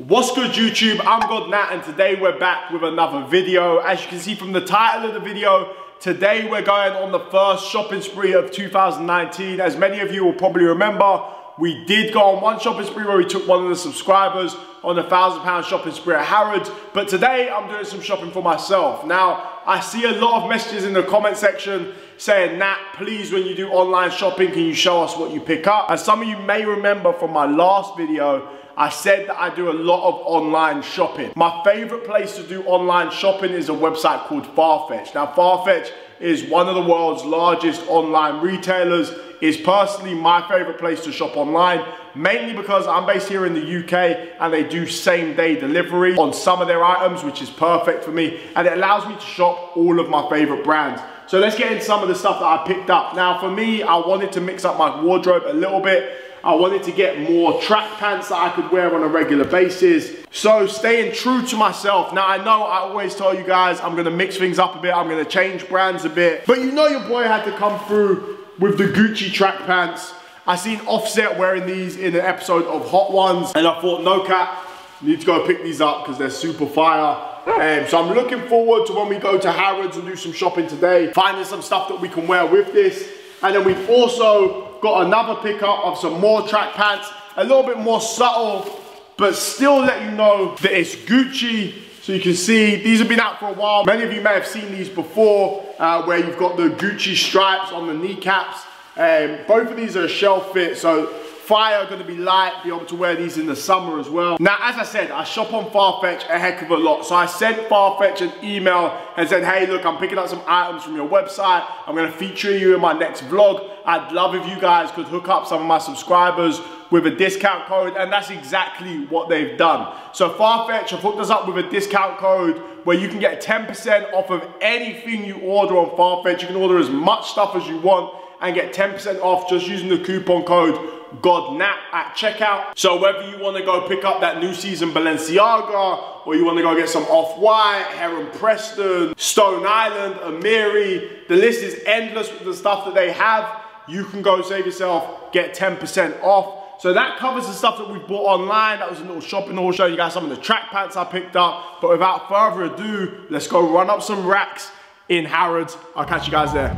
What's good YouTube, I'm God Nat and today we're back with another video. As you can see from the title of the video, today we're going on the first shopping spree of 2019. As many of you will probably remember, we did go on one shopping spree where we took one of the subscribers on a £1,000 shopping spree at Harrods. But today I'm doing some shopping for myself. Now, I see a lot of messages in the comment section saying, Nat, please when you do online shopping, can you show us what you pick up? As some of you may remember from my last video, I said that I do a lot of online shopping. My favorite place to do online shopping is a website called Farfetch. Now, Farfetch is one of the world's largest online retailers. It's personally my favorite place to shop online, mainly because I'm based here in the UK and they do same day delivery on some of their items, which is perfect for me. And it allows me to shop all of my favorite brands. So let's get into some of the stuff that I picked up. Now, for me, I wanted to mix up my wardrobe a little bit. I wanted to get more track pants that I could wear on a regular basis. So staying true to myself. Now I know I always tell you guys I'm gonna mix things up a bit, I'm gonna change brands a bit. But you know your boy had to come through with the Gucci track pants. I seen Offset wearing these in an episode of Hot Ones and I thought, no cap, need to go pick these up because they're super fire. So I'm looking forward to when we go to Harrods and do some shopping today, finding some stuff that we can wear with this. And then we've also got another pickup of some more track pants, a little bit more subtle, but still let you know that it's Gucci. So you can see, these have been out for a while. Many of you may have seen these before, where you've got the Gucci stripes on the kneecaps. Both of these are a shelf fit, so fire, gonna be light, be able to wear these in the summer as well. Now, as I said, I shop on Farfetch a heck of a lot. So I sent Farfetch an email and said, hey, look, I'm picking up some items from your website. I'm gonna feature you in my next vlog. I'd love if you guys could hook up some of my subscribers with a discount code, and that's exactly what they've done. So Farfetch have hooked us up with a discount code where you can get 10% off of anything you order on Farfetch. You can order as much stuff as you want and get 10% off just using the coupon code GODNAT at checkout. So whether you want to go pick up that new season Balenciaga, or you want to go get some Off-White, Heron Preston, Stone Island, Amiri, the list is endless with the stuff that they have. You can go save yourself, get 10% off. So that covers the stuff that we bought online. That was a little shopping haul, showing you guys some of the track pants I picked up. But without further ado, let's go run up some racks in Harrods. I'll catch you guys there.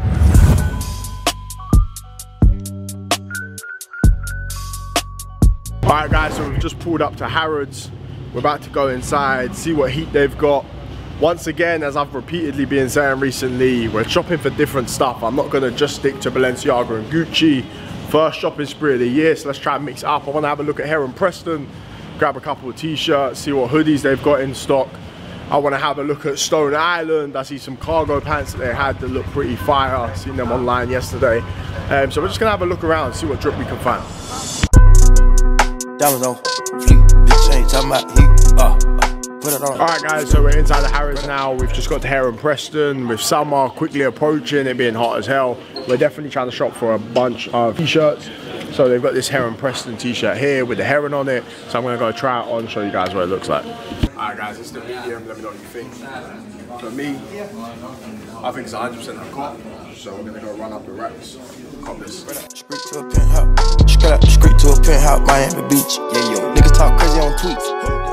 Alright guys, so we've just pulled up to Harrods. We're about to go inside, see what heat they've got. Once again, as I've repeatedly been saying recently, we're shopping for different stuff. I'm not gonna just stick to Balenciaga and Gucci. First shopping spree of the year, so let's try and mix it up. I wanna have a look at Heron Preston, grab a couple of t-shirts, see what hoodies they've got in stock. I wanna have a look at Stone Island. I see some cargo pants that they had that look pretty fire. Seen them online yesterday. So we're just gonna have a look around and see what drip we can find. Diamonds on fleek, bitch ain't talking about heat, put it on. Alright guys, so we're inside the Harrods now. We've just got to Heron Preston with summer quickly approaching, it being hot as hell. We're definitely trying to shop for a bunch of t-shirts. So they've got this Heron Preston t-shirt here with the heron on it. So I'm gonna go try it on, show you guys what it looks like. Alright guys, it's the medium, let me know what you think. For me, I think it's 100% a cop. So we're gonna go run up the racks. Cop this. Street to a penthouse, street to a penthouse, Miami Beach. Yeah, yo, niggas talk crazy on tweets.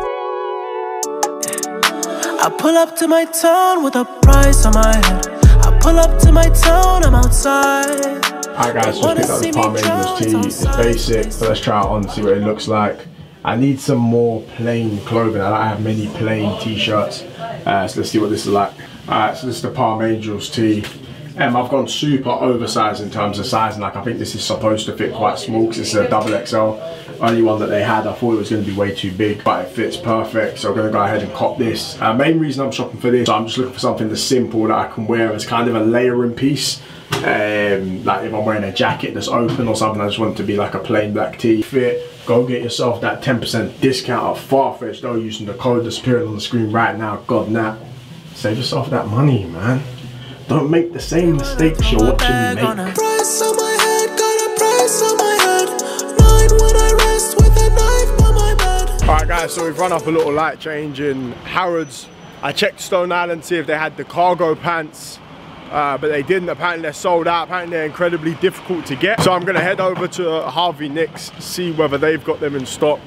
I pull up to my town with a price on my head. I pull up to my town, I'm outside. Alright guys, just picked up the Palm Angels tee. It's basic, but let's try it on and see what it looks like. I need some more plain clothing. I don't have many plain t-shirts. So let's see what this is like. Alright, so this is the Palm Angels tee. I've gone super oversized in terms of size, and like I think this is supposed to fit quite small because this is a XXL. Only one that they had, I thought it was going to be way too big, but it fits perfect. So I'm going to go ahead and cop this. Main reason I'm shopping for this, so I'm just looking for something that's simple that I can wear as kind of a layering piece. Like if I'm wearing a jacket that's open or something, I just want it to be like a plain black tee. Fit. Go get yourself that 10% discount at Farfetch though, using the code that's appearing on the screen right now. GODNAT. Save yourself that money, man. Don't make the same mistakes you're watching me make. Price on my head, got a price on my head. 9 when I rest with a knife by my bed. Alright guys, so we've run up a little light change in Harrods. I checked Stone Island to see if they had the cargo pants, but they didn't. Apparently they're sold out. Apparently they're incredibly difficult to get. So I'm gonna head over to Harvey Nicks, see whether they've got them in stock.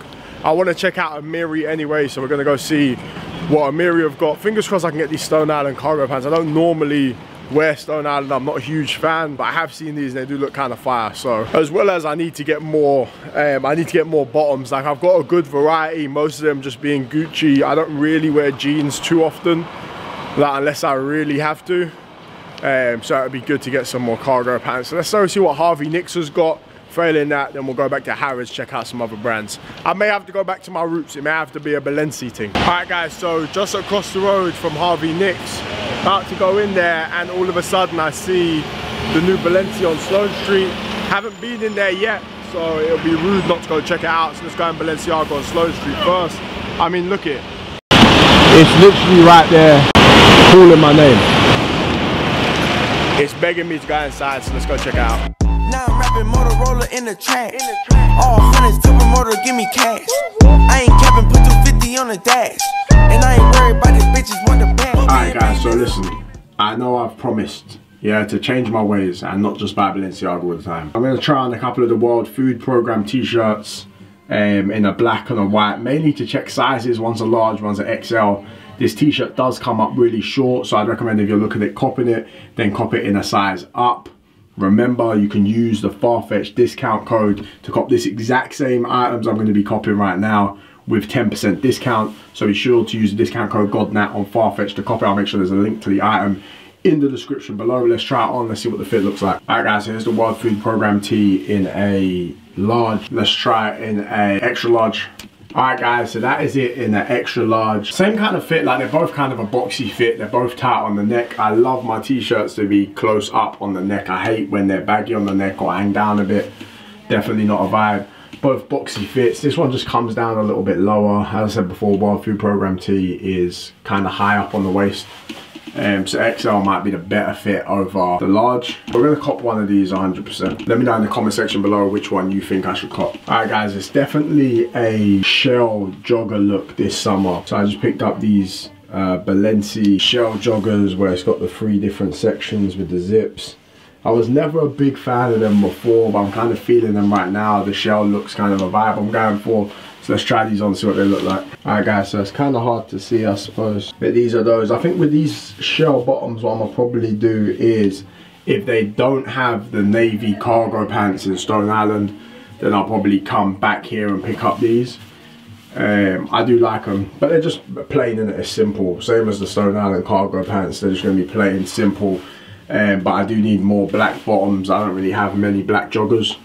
I want to check out Amiri anyway, so we're going to go see what Amiri have got. Fingers crossed I can get these Stone Island cargo pants. I don't normally wear Stone Island, I'm not a huge fan, but I have seen these and they do look kind of fire. So as well as I need to get more bottoms. Like, I've got a good variety, most of them just being Gucci. I don't really wear jeans too often, like, unless I really have to. So it'd be good to get some more cargo pants. So let's go see what Harvey Nicks has got. Failing that, then we'll go back to Harrods, check out some other brands. I may have to go back to my roots. It may have to be a Balenci thing. All right, guys, so just across the road from Harvey Nicks, about to go in there, and all of a sudden I see the new Balenci on Sloane Street. Haven't been in there yet, so it'll be rude not to go check it out. So let's go in Balenciaga on Sloane Street first. I mean, look it. It's literally right there, calling my name. It's begging me to go inside, so let's go check it out. Now I'm rapping Motorola in the trash. All hundreds to promoter, give me cash. I ain't capping, put 250 on the dash. And I ain't worried about these bitches want the bag. Alright guys, so listen, I know I've promised, yeah, to change my ways and not just buy Balenciaga all the time. I'm going to try on a couple of the World Food Program t-shirts in a black and a white, mainly to check sizes. One's a large, one's an XL. This t-shirt does come up really short, so I'd recommend if you're looking at copping it, then cop it in a size up. Remember, you can use the Farfetch discount code to cop this exact same items I'm going to be copying right now with 10% discount. So be sure to use the discount code GODNAT on Farfetch to copy. I'll make sure there's a link to the item in the description below. Let's try it on, let's see what the fit looks like. Alright guys, here's the World Food Program tee in a large. Let's try it in a extra large. Alright guys, so that is it in an extra large. Same kind of fit, like they're both kind of a boxy fit. They're both tight on the neck. I love my t-shirts to be close up on the neck. I hate when they're baggy on the neck or hang down a bit. Definitely not a vibe. Both boxy fits. This one just comes down a little bit lower. As I said before, World Food Program tee is kind of high up on the waist. So XL might be the better fit over the large. We're going to cop one of these 100%. Let me know in the comment section below which one you think I should cop. Alright guys, it's definitely a shell jogger look this summer. So I just picked up these Balenci shell joggers where it's got the 3 different sections with the zips. I was never a big fan of them before, but I'm kind of feeling them right now. The shell looks kind of a vibe I'm going for. So let's try these on, see what they look like. Alright guys, so it's kind of hard to see, I suppose. But these are those. I think with these shell bottoms, what I'm gonna probably do is, if they don't have the navy cargo pants in Stone Island, then I'll probably come back here and pick up these. I do like them, but they're just plain and it's simple. Same as the Stone Island cargo pants, they're just gonna be plain, simple. But I do need more black bottoms. I don't really have many black joggers.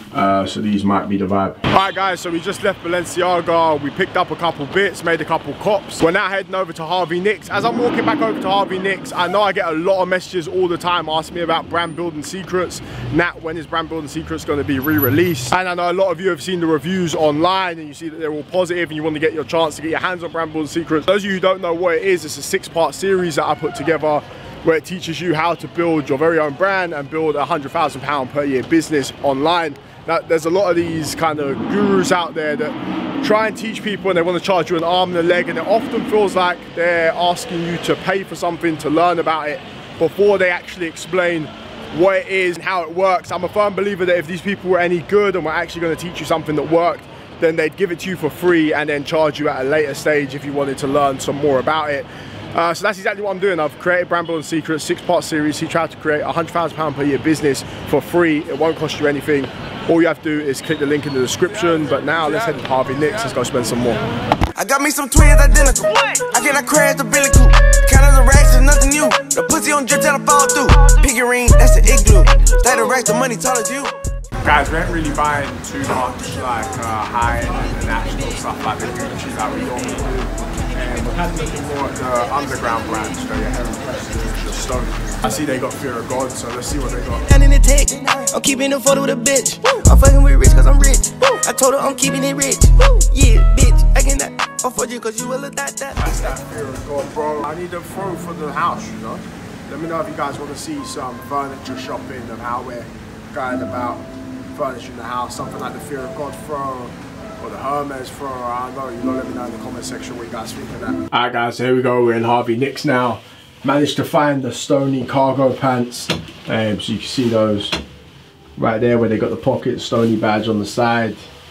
So these might be the vibe. Alright guys, so we just left Balenciaga. We picked up a couple bits, made a couple cops. We're now heading over to Harvey Nicks. As I'm walking back over to Harvey Nicks, I know I get a lot of messages all the time asking me about brand building secrets. Nat, when is brand building secrets going to be re-released? And I know a lot of you have seen the reviews online and you see that they're all positive and you want to get your chance to get your hands on brand building secrets. Those of you who don't know what it is, it's a 6-part series that I put together where it teaches you how to build your very own brand and build a £100,000 per year business online. Now, there's a lot of these kind of gurus out there that try and teach people and they want to charge you an arm and a leg, and it often feels like they're asking you to pay for something to learn about it before they actually explain what it is and how it works. I'm a firm believer that if these people were any good and were actually going to teach you something that worked, then they'd give it to you for free and then charge you at a later stage if you wanted to learn some more about it. So that's exactly what I'm doing. I've created Brand Building Secrets, 6-part series. He tried to create a £100,000 per year business for free. It won't cost you anything. All you have to do is click the link in the description. But now let's head to Harvey Nicks. Let's go spend some more. I got me some twins identical. I cannot crash the Billy Coupe. Count of the racks is nothing new. The pussy on drip till I fall through. Piggy ring, that's the igloo. Stay the racks, the money tall as you. Guys, we ain't really buying too much like high-end international stuff like the Gucci that we normally do. We're kind of looking more at the underground brands, so your Heron Preston, the Stone. I see they got Fear of God, so let's see what they got. And in the tech, I'm keeping a photo with a bitch. I'm fucking with rich cause I'm rich. I told her I'm keeping it rich. Yeah, bitch, I cannot afford you cause you will have that. That's that Fear of God, bro. I need a throw for the house, you know? Let me know if you guys want to see some furniture shopping of how we're going about furnishing the house. Something like the Fear of God throw. Or the Hermes throw, I don't know, you know, let me know in the comment section what you guys think of that. Alright guys, so here we go, we're in Harvey Nicks now. Managed to find the Stony cargo pants. So you can see those right there where they got the pocket Stony badge on the side.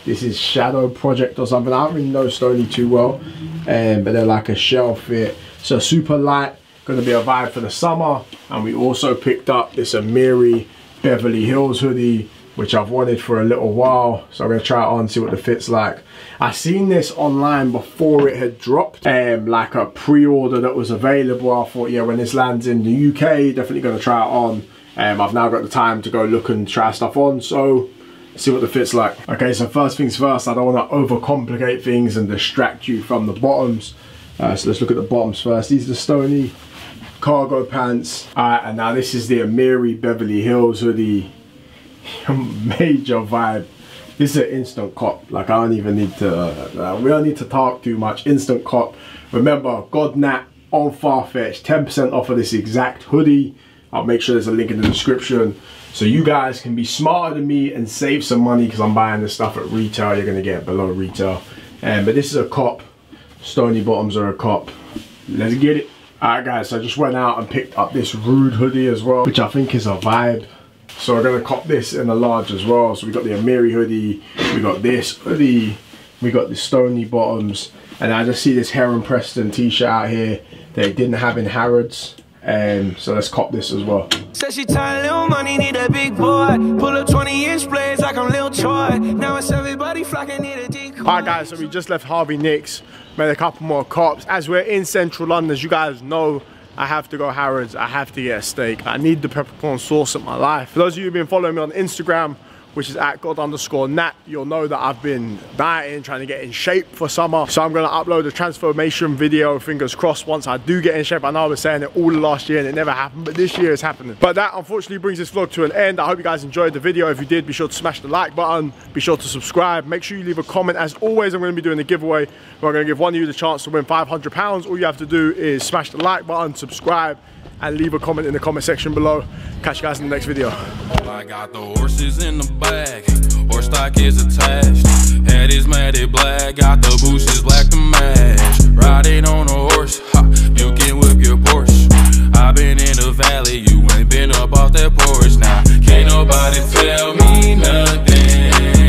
This is Shadow Project or something. I don't really know Stony too well, but they're like a shell fit. So super light, gonna be a vibe for the summer. And we also picked up this Amiri Beverly Hills hoodie, which I've wanted for a little while. So I'm gonna try it on, see what the fit's like. I seen this online before it had dropped, like a pre-order that was available. I thought, yeah, when this lands in the UK, definitely gonna try it on. I've now got the time to go look and try stuff on, so see what the fit's like. Okay, so first things first, I don't want to overcomplicate things and distract you from the bottoms. So let's look at the bottoms first. These are the Stony cargo pants. And now this is the Amiri Beverly Hills hoodie. Major vibe. This is an instant cop. Like, I don't even need to, we don't need to talk too much. Instant cop. Remember, GodNat on Farfetch, 10% off of this exact hoodie. I'll make sure there's a link in the description, so you guys can be smarter than me and save some money, because I'm buying this stuff at retail. You're gonna get it below retail. But this is a cop. Stony bottoms are a cop. Let's get it. Alright guys, so I just went out and picked up this Rude hoodie as well, which I think is a vibe. So we're gonna cop this in a large as well. So we got the Amiri hoodie, we got this hoodie, we got the Stony bottoms, and I just see this Heron Preston t-shirt out here that it didn't have in Harrods. So let's cop this as well. Said she tired, little money, need a big boy. Pull up 20-inch blades like I'm Lil Troy. Now it's everybody flocking, need a decoy. Alright guys, so we just left Harvey Nicks, made a couple more cops. As we're in central London, as you guys know, I have to go Harrods, I have to get a steak. I need the peppercorn sauce in my life. For those of you who've been following me on Instagram, which is at God_Nat, you'll know that I've been dieting, trying to get in shape for summer. So I'm gonna upload a transformation video, fingers crossed, once I do get in shape. I know I was saying it all last year and it never happened, but this year it's happening. But that unfortunately brings this vlog to an end. I hope you guys enjoyed the video. If you did, be sure to smash the like button, be sure to subscribe, make sure you leave a comment. As always, I'm gonna be doing a giveaway. We're gonna give one of you the chance to win £500. All you have to do is smash the like button, subscribe, and leave a comment in the comment section below. Catch you guys in the next video. I got the horses in the back, horse stock is attached. Head is matted black, got the bushes black to match. Riding on a horse, ha, you can whip your Porsche. I been in the valley, you ain't been up off that porch. Now, can't nobody tell me nothing.